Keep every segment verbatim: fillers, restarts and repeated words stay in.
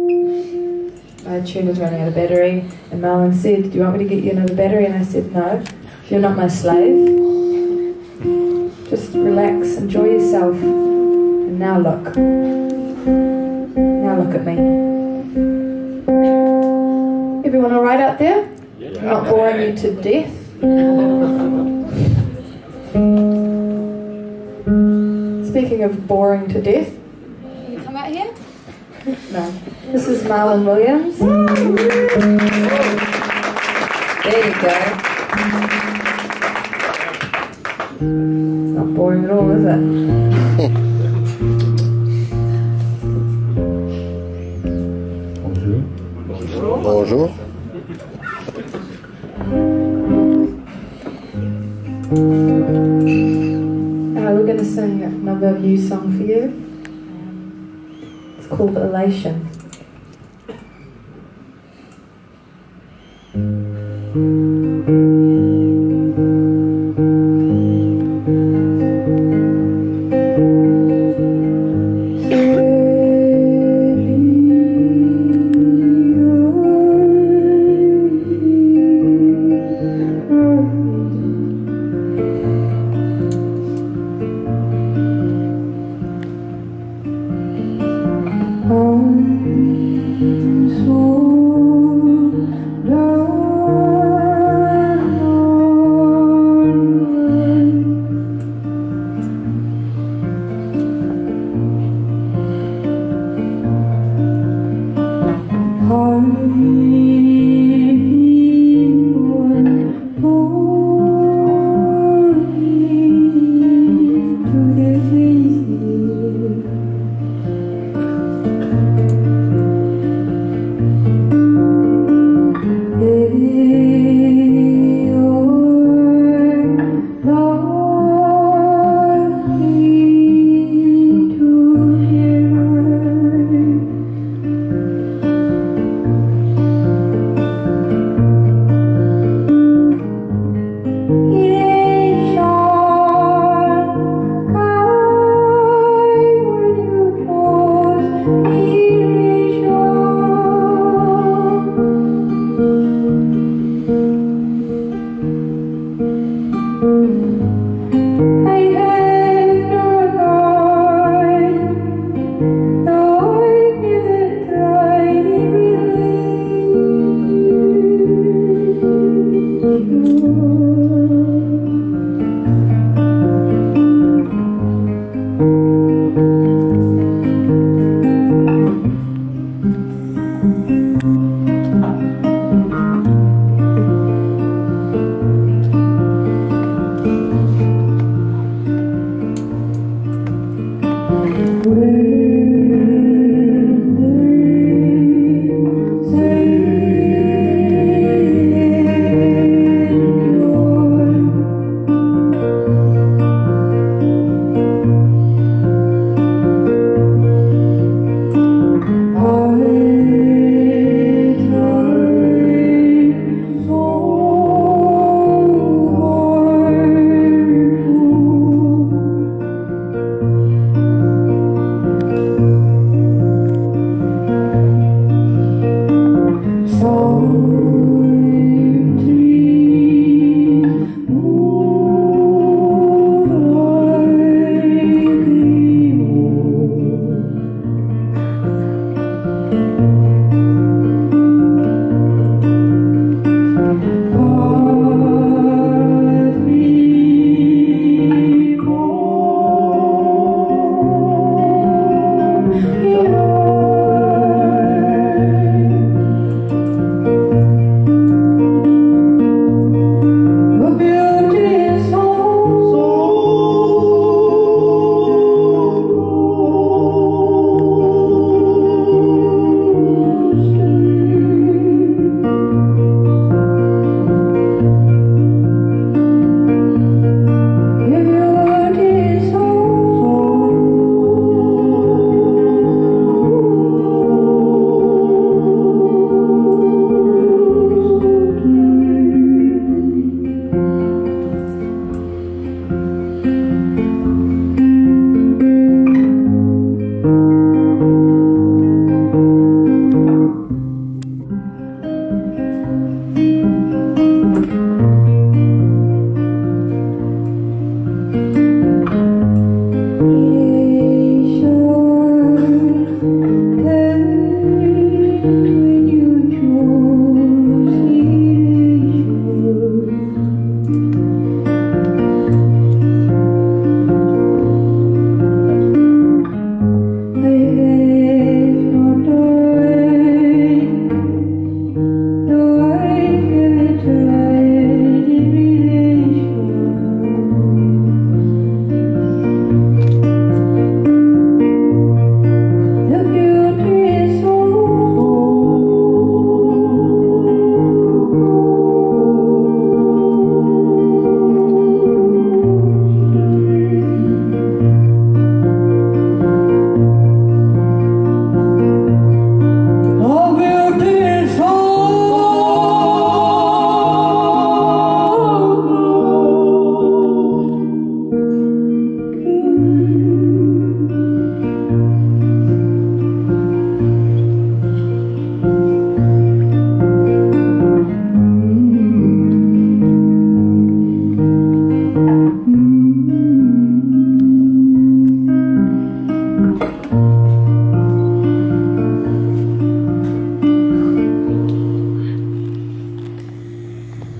My tune was running out of battery, and Marlon said, do you want me to get you another battery? And I said, no, you're not my slave. Just relax, enjoy yourself, and now look. Now look at me. Everyone all right out there? Yeah. Not boring you to death? Speaking of boring to death. Can you come out here? No. This is Marlon Williams. There you go. It's not boring at all, is it? Bonjour. Bonjour. Uh, we're going to sing another new song for you. It's called Elation.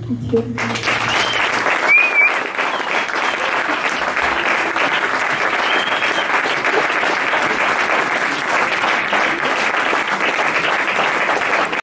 Thank you.